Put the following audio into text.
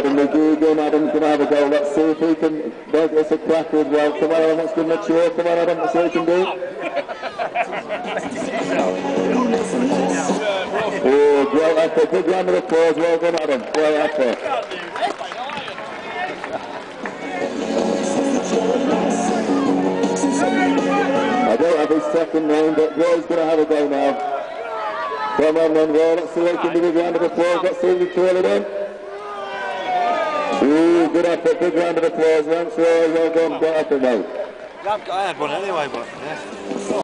Adam McGugan. Adam's going to have a go. Let's see if he can make this a cracker as well. Come on, Adam, let's give him a cheer. Come on, Adam, let's see what he can do. Oh, great effort. Big round of applause. Well done, Adam. Great effort. I don't have his second name, but Roy's going to have a go now. Come on then, Roy. Let's see what he can do. Big round of applause. Let's see if he can call it in. Ooh, good effort. Big round of applause. Thanks, Roy. Well done. Great effort, mate. I had one anyway, but yeah.